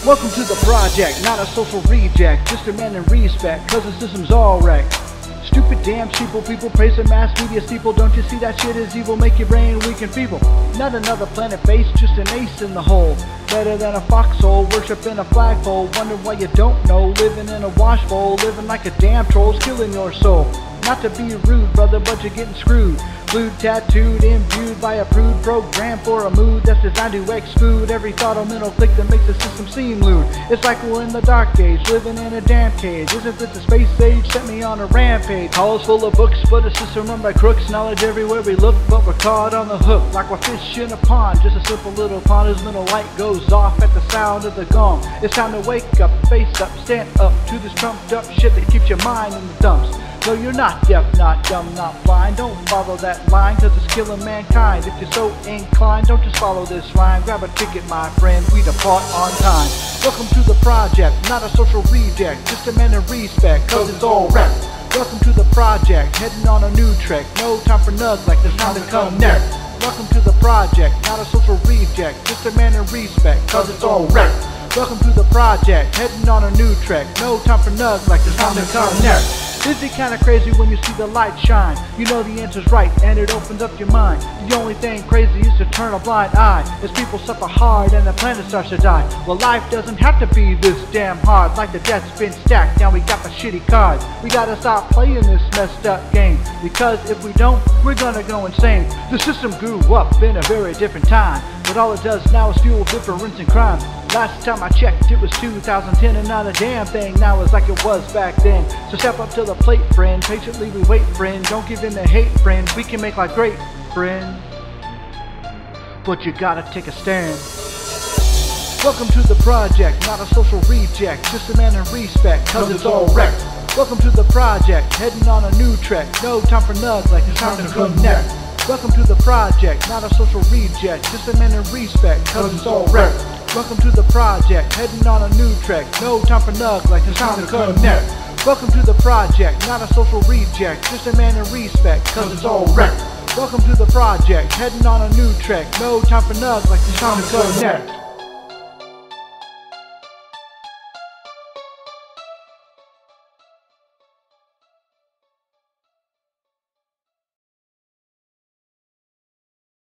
Welcome to the project, not a social reject, just demanding respect, cause the system's all wrecked. Stupid damn sheeple, people praise the mass media steeple. Don't you see that shit is evil, make your brain weak and feeble. Not another planet base, just an ace in the hole. Better than a foxhole, worshiping a flagpole. Wonder why you don't know, living in a wash bowl. Living like a damn troll's killing your soul. Not to be rude, brother, but you're getting screwed. Blued, tattooed, imbued by a prude, programmed for a mood that's designed to exclude every thought or mental click that makes the system seem lewd. It's like we're in the dark age, living in a damn cage. Isn't this a space age? Set me on a rampage. Halls full of books, but a system run by crooks. Knowledge everywhere we look, but we're caught on the hook. Like we're fish in a pond, just a simple little pond whose middle light goes off at the sound of the gong. It's time to wake up, face up, stand up to this trumped up shit that keeps your mind in the dumps. No, you're not deaf, not dumb, not blind. Don't follow that line, cause it's killing mankind. If you're so inclined, don't just follow this rhyme. Grab a ticket, my friend, we depart on time. Welcome to the project, not a social reject, just demanding respect, cause it's all wrecked. Welcome to the project, heading on a new trek. No time for nugs like there's time to come next. Welcome to the project, not a social reject, just demanding respect, cause it's all wrecked. Welcome to the project, heading on a new trek. No time for nugs like there's time to come next. Is it kinda crazy when you see the light shine? You know the answer's right and it opens up your mind. The only thing crazy is to turn a blind eye as people suffer hard and the planet starts to die. Well, life doesn't have to be this damn hard. Like the death's been stacked, now we got the shitty cards. We gotta stop playing this messed up game, because if we don't, we're gonna go insane. The system grew up in a very different time, but all it does now is fuel difference in crime. Last time I checked it was 2010 and not a damn thing now is like it was back then. So step up to the plate, friend, patiently we wait, friend. Don't give in to hate, friend, we can make life great, friend. But you gotta take a stand. Welcome to the project, not a social reject, just demanding respect, cause it's all wrecked. Welcome to the project, heading on a new trek. No time for nugs like it's time to connect. Welcome to the project, not a social reject, just demanding respect, cause it's all wrecked. Welcome to the project, heading on a new trek. No time for nugs like it's time to connect. Welcome to the project, not a social reject, just demanding respect, cause it's all wrecked. Welcome to the project, heading on a new trek. No time for nugs like it's time to connect.